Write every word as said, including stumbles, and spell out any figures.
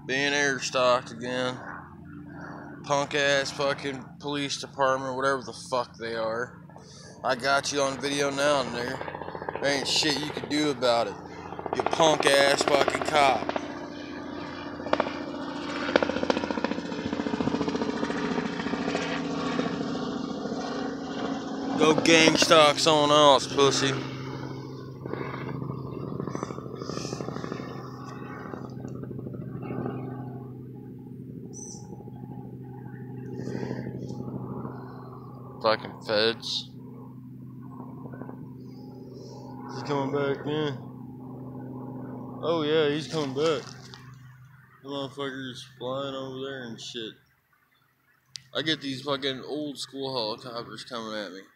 being air stocked again. Punk ass fucking police department, whatever the fuck they are. I got you on video now, nigga. There ain't shit you can do about it. You punk ass fucking cop. Go gang stalk someone else, pussy. Fucking feds. He's coming back in. Oh yeah, he's coming back. The motherfucker's flying over there and shit. I get these fucking old school helicopters coming at me.